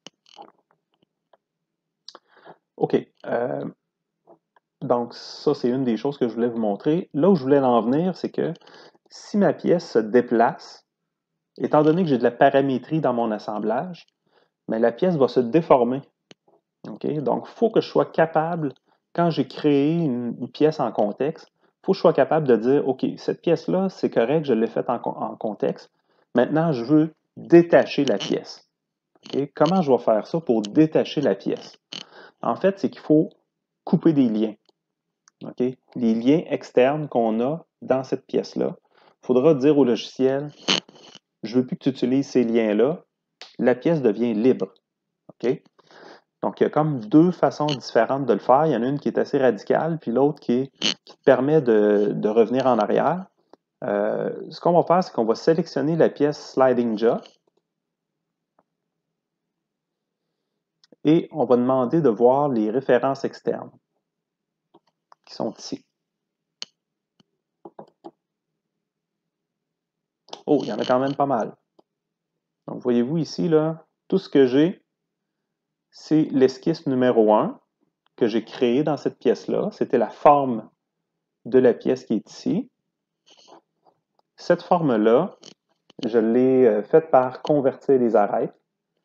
OK. Euh, donc, ça, c'est une des choses que je voulais vous montrer. Là où je voulais en venir, c'est que si ma pièce se déplace, étant donné que j'ai de la paramétrie dans mon assemblage, bien, la pièce va se déformer. Okay? Donc, il faut que je sois capable, quand j'ai créé une, une pièce en contexte, il faut que je sois capable de dire, OK, cette pièce-là, c'est correct, je l'ai faite en, en contexte. Maintenant, je veux détacher la pièce. Okay? Comment je vais faire ça pour détacher la pièce? En fait, c'est qu'il faut couper des liens. Okay? Les liens externes qu'on a dans cette pièce-là, il faudra dire au logiciel, je ne veux plus que tu utilises ces liens-là, la pièce devient libre. Okay? Donc, il y a comme deux façons différentes de le faire. Il y en a une qui est assez radicale, puis l'autre qui, qui te permet de, de revenir en arrière. Euh, ce qu'on va faire, c'est qu'on va sélectionner la pièce Sliding Jaw et on va demander de voir les références externes qui sont ici. Oh, il y en a quand même pas mal. Donc, voyez-vous ici, là, tout ce que j'ai, c'est l'esquisse numéro un que j'ai créé dans cette pièce-là. C'était la forme de la pièce qui est ici. Cette forme-là, je l'ai euh, fait par convertir les arêtes.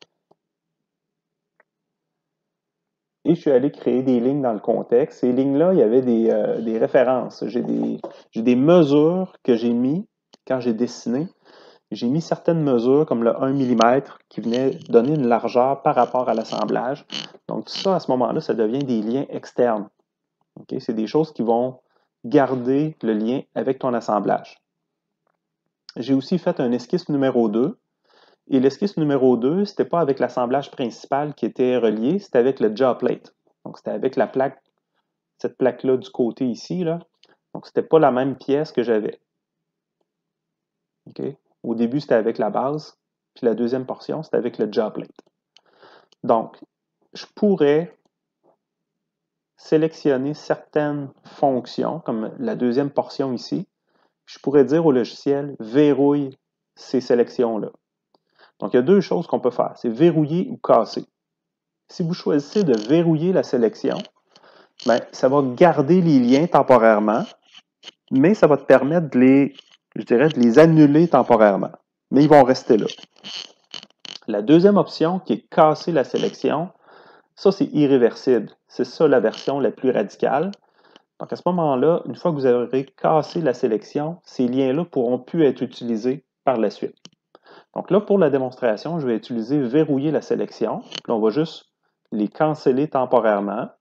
Et je suis allé créer des lignes dans le contexte. Ces lignes-là, il y avait des, euh, des références. J'ai des, j'ai des mesures que j'ai mis quand j'ai dessiné. J'ai mis certaines mesures, comme le un millimètre, qui venait donner une largeur par rapport à l'assemblage. Donc, tout ça, à ce moment-là, ça devient des liens externes. Okay? C'est des choses qui vont garder le lien avec ton assemblage. J'ai aussi fait un esquisse numéro deux. Et l'esquisse numéro deux, ce n'était pas avec l'assemblage principal qui était relié, c'était avec le jaw plate. Donc, c'était avec la plaque, cette plaque-là du côté ici. Là. Donc, ce n'était pas la même pièce que j'avais. Okay? Au début, c'était avec la base, puis la deuxième portion, c'était avec le jaw plate. Donc, je pourrais sélectionner certaines fonctions, comme la deuxième portion ici. Je pourrais dire au logiciel, verrouille ces sélections-là. Donc, il y a deux choses qu'on peut faire, c'est verrouiller ou casser. Si vous choisissez de verrouiller la sélection, bien, ça va garder les liens temporairement, mais ça va te permettre de les, je dirais, de les annuler temporairement. Mais ils vont rester là. La deuxième option, qui est casser la sélection, ça, c'est irréversible. C'est ça la version la plus radicale. Donc, à ce moment-là, une fois que vous aurez cassé la sélection, ces liens-là pourront plus être utilisés par la suite. Donc là, pour la démonstration, je vais utiliser verrouiller la sélection. Là, on va juste les canceller temporairement.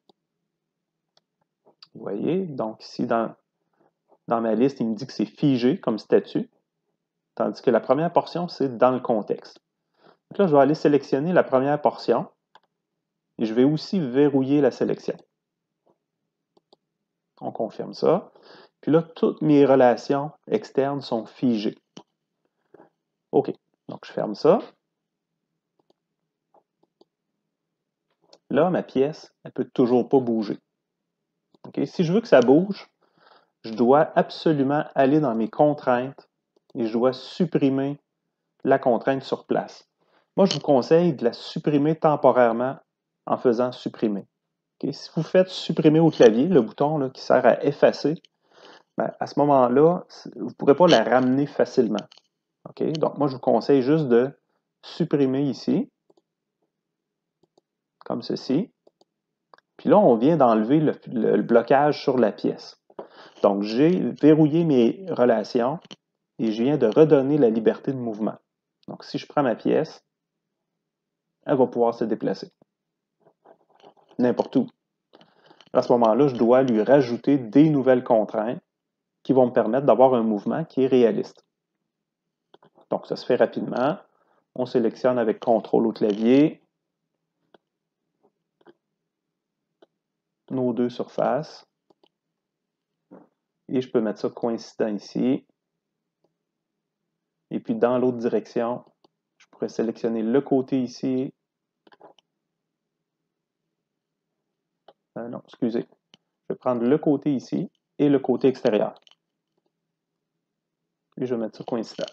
Vous voyez, donc ici, dans, dans ma liste, il me dit que c'est figé comme statut, tandis que la première portion, c'est dans le contexte. Donc là, je vais aller sélectionner la première portion et je vais aussi verrouiller la sélection. On confirme ça. Puis là, toutes mes relations externes sont figées. OK, donc je ferme ça. Là, ma pièce, elle ne peut toujours pas bouger. Okay? Si je veux que ça bouge, je dois absolument aller dans mes contraintes et je dois supprimer la contrainte sur place. Moi, je vous conseille de la supprimer temporairement en faisant supprimer. Okay? Si vous faites supprimer au clavier, le bouton là, qui sert à effacer, ben, à ce moment-là, vous ne pourrez pas la ramener facilement. Okay? Donc, moi, je vous conseille juste de supprimer ici, comme ceci. Puis là, on vient d'enlever le, le, le blocage sur la pièce. Donc, j'ai verrouillé mes relations et je viens de redonner la liberté de mouvement. Donc, si je prends ma pièce, elle va pouvoir se déplacer. N'importe où. À ce moment-là, je dois lui rajouter des nouvelles contraintes qui vont me permettre d'avoir un mouvement qui est réaliste. Donc, ça se fait rapidement. On sélectionne avec contrôle au clavier nos deux surfaces. Et je peux mettre ça coïncident ici. Et puis, dans l'autre direction, je pourrais sélectionner le côté ici. Euh, non, excusez. Je vais prendre le côté ici et le côté extérieur. Et je vais mettre ça coïncident.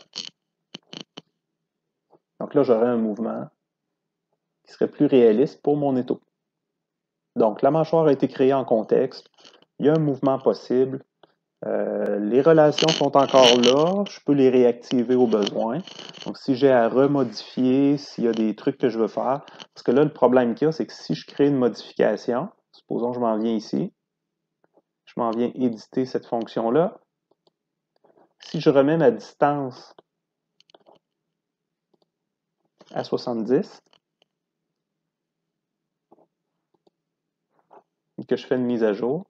Donc là, j'aurai un mouvement qui serait plus réaliste pour mon étau. Donc, la mâchoire a été créée en contexte. Il y a un mouvement possible. Euh, les relations sont encore là. Je peux les réactiver au besoin. Donc, si j'ai à remodifier, s'il y a des trucs que je veux faire, parce que là, le problème qu'il y a, c'est que si je crée une modification, supposons que je m'en viens ici, je m'en viens éditer cette fonction-là. Si je remets ma distance à soixante-dix et que je fais une mise à jour,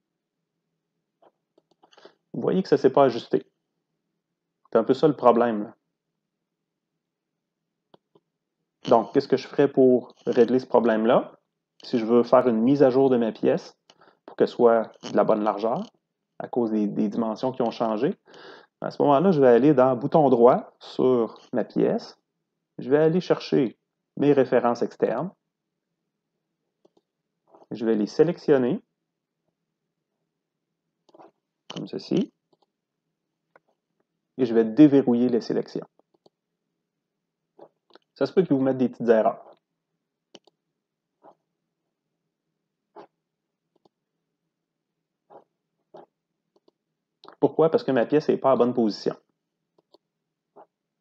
vous voyez que ça ne s'est pas ajusté. C'est un peu ça le problème. Là. Donc, qu'est-ce que je ferais pour régler ce problème-là? Si je veux faire une mise à jour de ma pièce pour qu'elle soit de la bonne largeur, à cause des, des dimensions qui ont changé, à ce moment-là, je vais aller dans bouton droit sur ma pièce. Je vais aller chercher mes références externes. Je vais les sélectionner, comme ceci, et je vais déverrouiller les sélections. Ça se peut qu'ils vous mettent des petites erreurs. Pourquoi? Parce que ma pièce n'est pas en bonne position.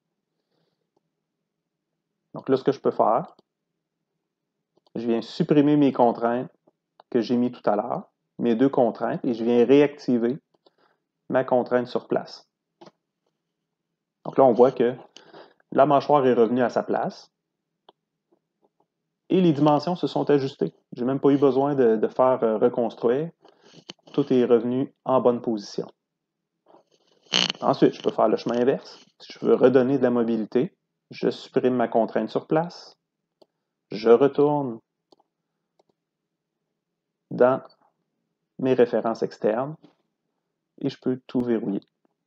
là, ce que je peux faire, je viens supprimer mes contraintes que j'ai mis tout à l'heure, mes deux contraintes, et je viens réactiver ma contrainte sur place. Donc là, on voit que la mâchoire est revenue à sa place et les dimensions se sont ajustées. Je n'ai même pas eu besoin de, de faire euh, reconstruire. Tout est revenu en bonne position. Ensuite, je peux faire le chemin inverse. Si je veux redonner de la mobilité, je supprime ma contrainte sur place. Je retourne dans mes références externes et je peux tout verrouiller.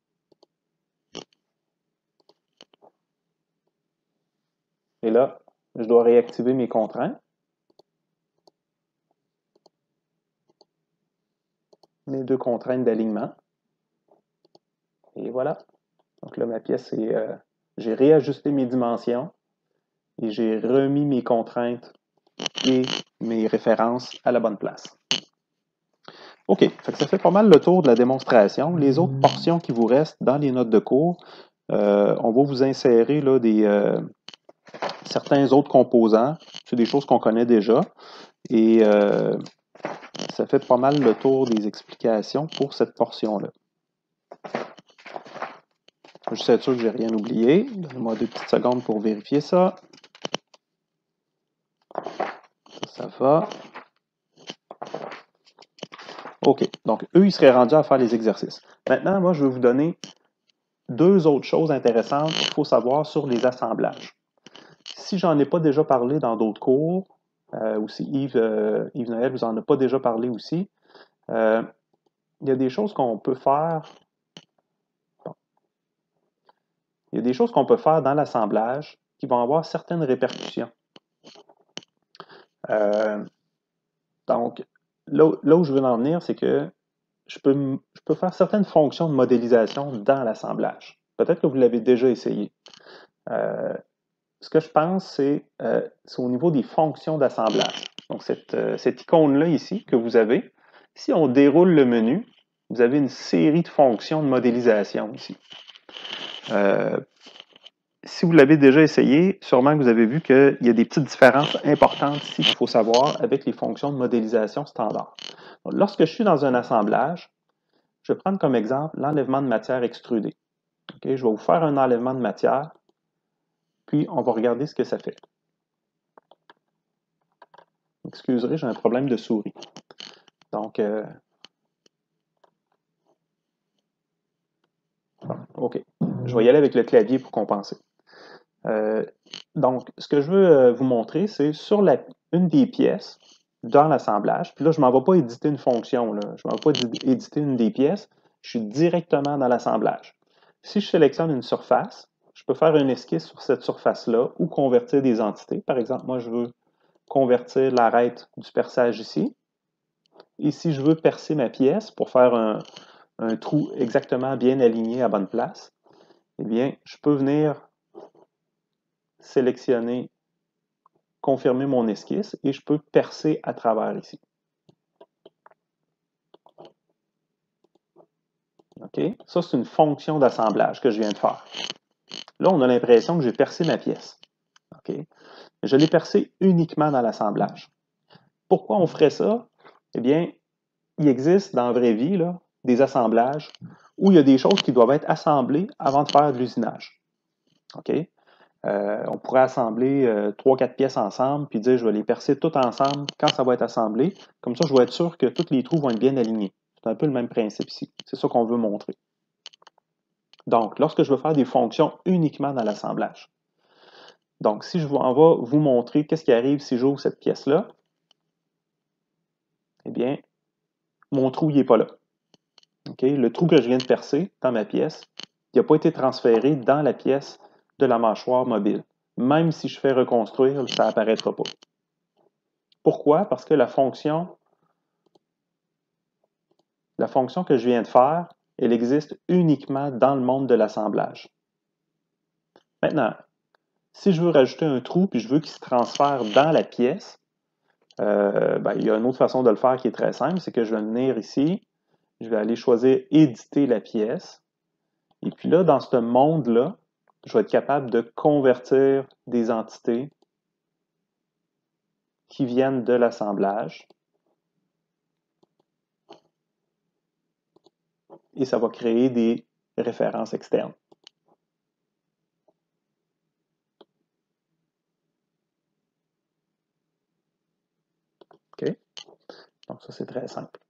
Et là, je dois réactiver mes contraintes. Mes deux contraintes d'alignement. Et voilà. Donc là, ma pièce est... Euh, j'ai réajusté mes dimensions et j'ai remis mes contraintes et mes références à la bonne place. OK, fait que ça fait pas mal le tour de la démonstration. Les autres portions qui vous restent dans les notes de cours, euh, on va vous insérer là, des, euh, certains autres composants. C'est des choses qu'on connaît déjà. Et euh, ça fait pas mal le tour des explications pour cette portion-là. Je suis sûr que je n'ai rien oublié. Donnez-moi deux petites secondes pour vérifier ça. Ça va. OK. Donc, eux, ils seraient rendus à faire les exercices. Maintenant, moi, je vais vous donner deux autres choses intéressantes qu'il faut savoir sur les assemblages. Si j'en ai pas déjà parlé dans d'autres cours, euh, ou si Yves, euh, Yves Noël vous en a pas déjà parlé aussi, euh, il y a des choses qu'on peut faire. Bon. Il y a des choses qu'on peut faire dans l'assemblage qui vont avoir certaines répercussions. Euh, donc, là, là où je veux en venir, c'est que je peux, je peux faire certaines fonctions de modélisation dans l'assemblage. Peut-être que vous l'avez déjà essayé. Euh, ce que je pense, c'est euh, au niveau des fonctions d'assemblage. Donc, cette, euh, cette icône-là ici que vous avez, si on déroule le menu, vous avez une série de fonctions de modélisation ici. Euh, si vous l'avez déjà essayé, sûrement que vous avez vu qu'il y a des petites différences importantes ici qu'il faut savoir avec les fonctions de modélisation standard. Donc, lorsque je suis dans un assemblage, je vais prendre comme exemple l'enlèvement de matière extrudée. Okay, je vais vous faire un enlèvement de matière, puis on va regarder ce que ça fait. Excuserez, j'ai un problème de souris. Donc, euh, bon, OK. Je vais y aller avec le clavier pour compenser. Euh, donc, ce que je veux euh, vous montrer, c'est sur la, une des pièces dans l'assemblage. Puis là, je ne m'en vais pas éditer une fonction. Là. Je ne m'en vais pas éditer une des pièces. Je suis directement dans l'assemblage. Si je sélectionne une surface, je peux faire une esquisse sur cette surface-là ou convertir des entités. Par exemple, moi, je veux convertir l'arête du perçage ici. Et si je veux percer ma pièce pour faire un, un trou exactement bien aligné à bonne place, eh bien, je peux venir sélectionner, confirmer mon esquisse et je peux percer à travers ici. OK? Ça, c'est une fonction d'assemblage que je viens de faire. Là, on a l'impression que j'ai percé ma pièce. OK? Je l'ai percé uniquement dans l'assemblage. Pourquoi on ferait ça? Eh bien, il existe dans la vraie vie là, des assemblages où il y a des choses qui doivent être assemblées avant de faire de l'usinage. OK? Euh, on pourrait assembler euh, trois quatre pièces ensemble, puis dire je vais les percer toutes ensemble quand ça va être assemblé. Comme ça, je vais être sûr que tous les trous vont être bien alignés. C'est un peu le même principe ici. C'est ça qu'on veut montrer. Donc, lorsque je veux faire des fonctions uniquement dans l'assemblage. Donc, si je m'en vais vous montrer qu'est-ce qui arrive si j'ouvre cette pièce-là, eh bien, mon trou, il n'est pas là. Okay? Le trou que je viens de percer dans ma pièce, il n'a pas été transféré dans la pièce de la mâchoire mobile. Même si je fais reconstruire, ça n'apparaîtra pas. Pourquoi? Parce que la fonction, la fonction que je viens de faire, elle existe uniquement dans le monde de l'assemblage. Maintenant, si je veux rajouter un trou puis je veux qu'il se transfère dans la pièce, euh, ben, il y a une autre façon de le faire qui est très simple, c'est que je vais venir ici, je vais aller choisir « Éditer la pièce ». Et puis là, dans ce monde-là, je vais être capable de convertir des entités qui viennent de l'assemblage. Et ça va créer des références externes. OK? Donc ça, c'est très simple.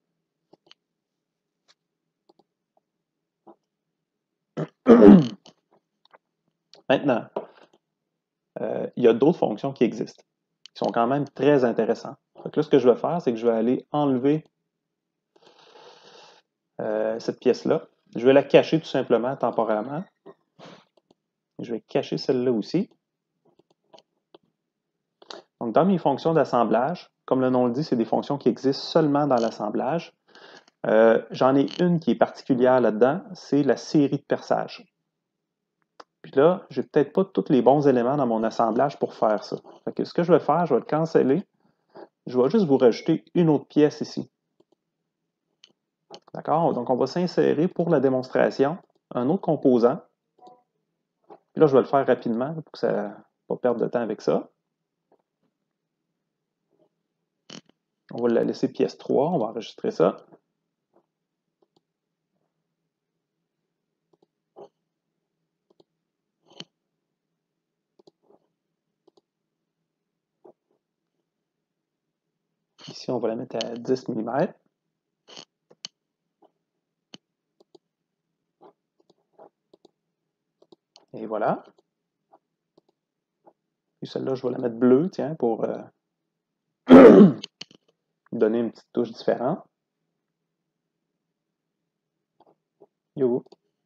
Maintenant, euh, il y a d'autres fonctions qui existent, qui sont quand même très intéressantes. Donc là, ce que je vais faire, c'est que je vais aller enlever euh, cette pièce-là. Je vais la cacher tout simplement, temporairement. Je vais cacher celle-là aussi. Donc, dans mes fonctions d'assemblage, comme le nom le dit, c'est des fonctions qui existent seulement dans l'assemblage. Euh, J'en ai une qui est particulière là-dedans, c'est la série de perçage. Puis là, je n'ai peut-être pas tous les bons éléments dans mon assemblage pour faire ça. Fait que ce que je vais faire, je vais le canceller. Je vais juste vous rajouter une autre pièce ici. D'accord? Donc, on va s'insérer pour la démonstration un autre composant. Puis là, je vais le faire rapidement pour que ça ne pas perdre de temps avec ça. On va la laisser pièce trois. On va enregistrer ça. Ici, on va la mettre à dix millimètres. Et voilà. Et celle-là, je vais la mettre bleue, tiens, pour euh, donner une petite touche différente. Yo.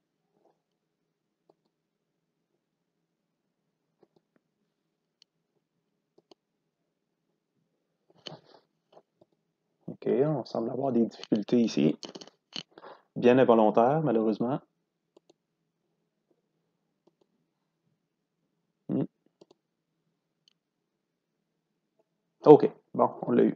OK, on semble avoir des difficultés ici. Bien involontaires, malheureusement. Hmm. OK, bon, on l'a eu.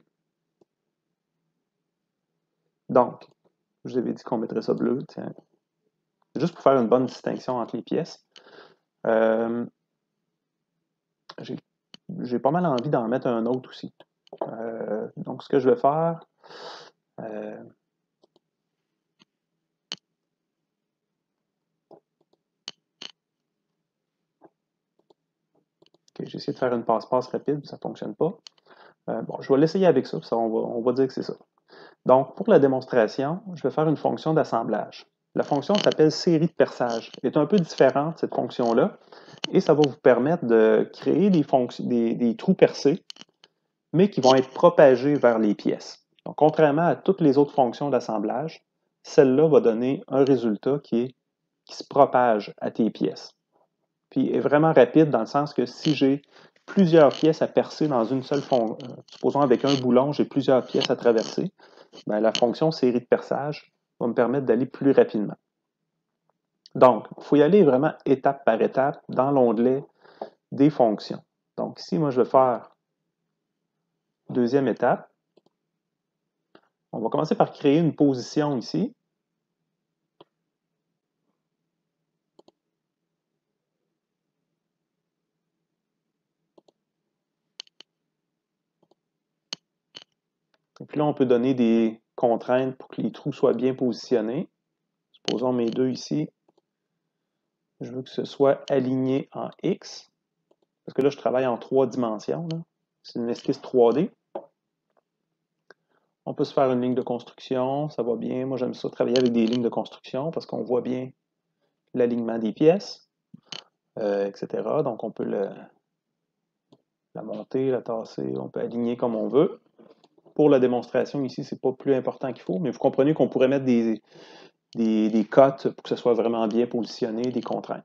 Donc, je vous avais dit qu'on mettrait ça bleu, tiens. Juste pour faire une bonne distinction entre les pièces. Euh, J'ai pas mal envie d'en mettre un autre aussi. Euh, donc, ce que je vais faire... Euh, okay, j'ai essayé de faire une passe-passe rapide, ça ne fonctionne pas. Euh, bon, je vais l'essayer avec ça, ça on, va, on va dire que c'est ça. Donc, pour la démonstration, je vais faire une fonction d'assemblage. La fonction s'appelle série de perçage. Elle est un peu différente, cette fonction-là, et ça va vous permettre de créer des, des, des trous percés, mais qui vont être propagés vers les pièces. Donc, contrairement à toutes les autres fonctions d'assemblage, celle-là va donner un résultat qui, est, qui se propage à tes pièces. Puis, est vraiment rapide dans le sens que si j'ai plusieurs pièces à percer dans une seule fonction, euh, supposons avec un boulon, j'ai plusieurs pièces à traverser, bien, la fonction série de perçage va me permettre d'aller plus rapidement. Donc, il faut y aller vraiment étape par étape dans l'onglet des fonctions. Donc, ici, moi, je vais faire deuxième étape. On va commencer par créer une position ici. Et puis là, on peut donner des contraintes pour que les trous soient bien positionnés. Supposons mes deux ici. Je veux que ce soit aligné en X. Parce que là, je travaille en trois dimensions. C'est une esquisse trois D. On peut se faire une ligne de construction, ça va bien. Moi, j'aime ça travailler avec des lignes de construction parce qu'on voit bien l'alignement des pièces, euh, et cetera. Donc, on peut le, la monter, la tasser, on peut aligner comme on veut. Pour la démonstration ici, c'est pas plus important qu'il faut, mais vous comprenez qu'on pourrait mettre des, des, des cotes pour que ce soit vraiment bien positionné, des contraintes.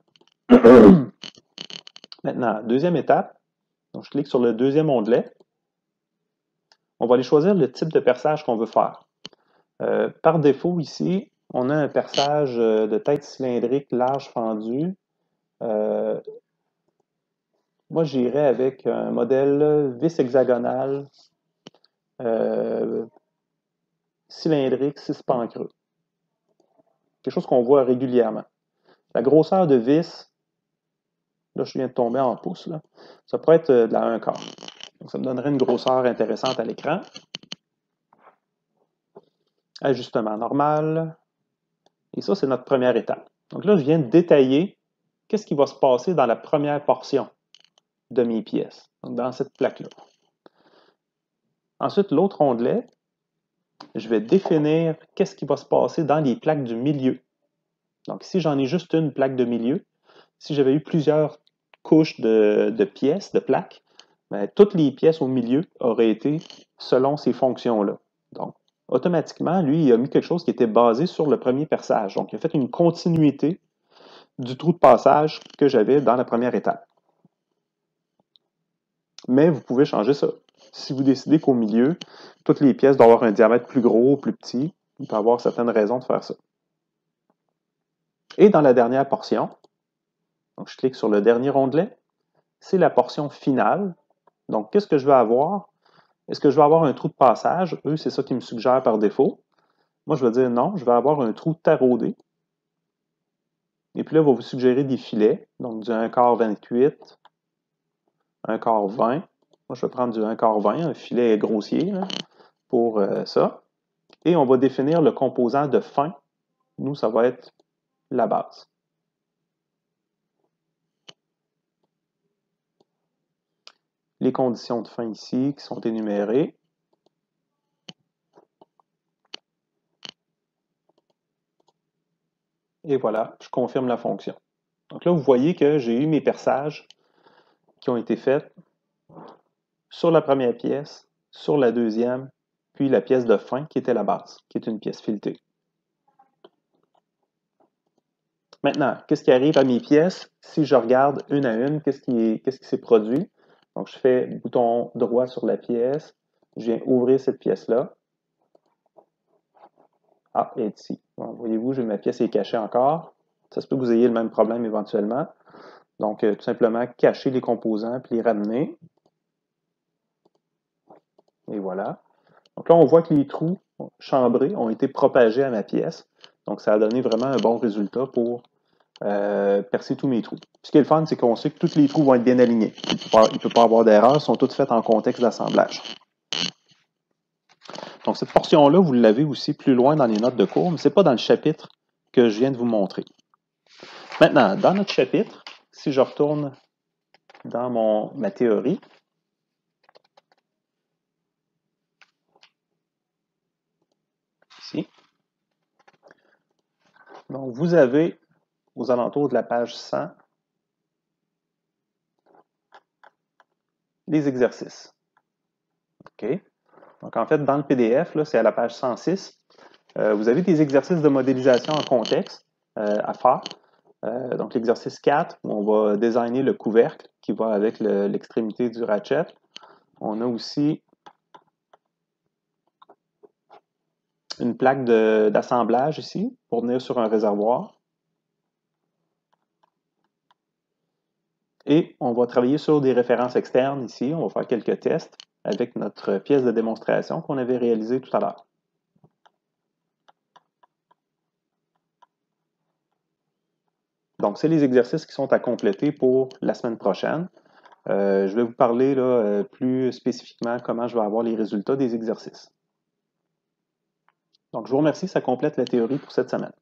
Maintenant, deuxième étape, donc je clique sur le deuxième onglet. On va aller choisir le type de perçage qu'on veut faire. Euh, par défaut, ici, on a un perçage de tête cylindrique large fendu. Euh, moi, j'irais avec un modèle vis hexagonal euh, cylindrique, six pans creux. Quelque chose qu'on voit régulièrement. La grosseur de vis, là, je viens de tomber en pouces, là, ça pourrait être de la un quart. Donc, ça me donnerait une grosseur intéressante à l'écran. Ajustement normal. Et ça, c'est notre première étape. Donc là, je viens de détailler qu'est-ce qui va se passer dans la première portion de mes pièces, donc dans cette plaque-là. Ensuite, l'autre onglet, je vais définir qu'est-ce qui va se passer dans les plaques du milieu. Donc ici, j'en ai juste une plaque de milieu. Si j'avais eu plusieurs couches de, de pièces, de plaques, bien, toutes les pièces au milieu auraient été selon ces fonctions-là. Donc, automatiquement, lui, il a mis quelque chose qui était basé sur le premier perçage. Donc, il a fait une continuité du trou de passage que j'avais dans la première étape. Mais vous pouvez changer ça. Si vous décidez qu'au milieu, toutes les pièces doivent avoir un diamètre plus gros ou plus petit, il peut y avoir certaines raisons de faire ça. Et dans la dernière portion, donc je clique sur le dernier onglet, c'est la portion finale. Donc, qu'est-ce que je vais avoir? Est-ce que je vais avoir un trou de passage? Eux, c'est ça qu'ils me suggèrent par défaut. Moi, je vais dire non, je vais avoir un trou taraudé. Et puis là, il va vous suggérer des filets, donc du un quart vingt-huit, un quart vingt. Moi, je vais prendre du un quart vingt, un filet grossier là, pour euh, ça. Et on va définir le composant de fin. Nous, ça va être la base. Les conditions de fin ici qui sont énumérées. Et voilà, je confirme la fonction. Donc là, vous voyez que j'ai eu mes perçages qui ont été faits sur la première pièce, sur la deuxième, puis la pièce de fin qui était la base, qui est une pièce filetée. Maintenant, qu'est-ce qui arrive à mes pièces si je regarde une à une, qu'est-ce qui qu'est-ce qui s'est produit? Donc, je fais bouton droit sur la pièce, je viens ouvrir cette pièce-là. Ah, elle est ici. Bon, voyez-vous, ma pièce est cachée encore. Ça se peut que vous ayez le même problème éventuellement. Donc, euh, tout simplement, cacher les composants puis les ramener. Et voilà. Donc là, on voit que les trous chambrés ont été propagés à ma pièce. Donc, ça a donné vraiment un bon résultat pour euh, percer tous mes trous. Ce qui est le fun, c'est qu'on sait que tous les trous vont être bien alignés. Il ne peut pas y avoir d'erreur, ils sont tous faits en contexte d'assemblage. Donc, cette portion-là, vous l'avez aussi plus loin dans les notes de cours, mais ce n'est pas dans le chapitre que je viens de vous montrer. Maintenant, dans notre chapitre, si je retourne dans mon, ma théorie, ici, donc vous avez aux alentours de la page cent les exercices. OK? Donc, en fait, dans le P D F, c'est à la page cent six, euh, vous avez des exercices de modélisation en contexte euh, à faire. Euh, donc, l'exercice quatre, où on va designer le couvercle qui va avec l'extrémité du ratchet. On a aussi une plaque d'assemblage ici pour venir sur un réservoir. Et on va travailler sur des références externes ici. On va faire quelques tests avec notre pièce de démonstration qu'on avait réalisée tout à l'heure. Donc, c'est les exercices qui sont à compléter pour la semaine prochaine. Euh, je vais vous parler là, euh, plus spécifiquement comment je vais avoir les résultats des exercices. Donc, je vous remercie, ça complète la théorie pour cette semaine.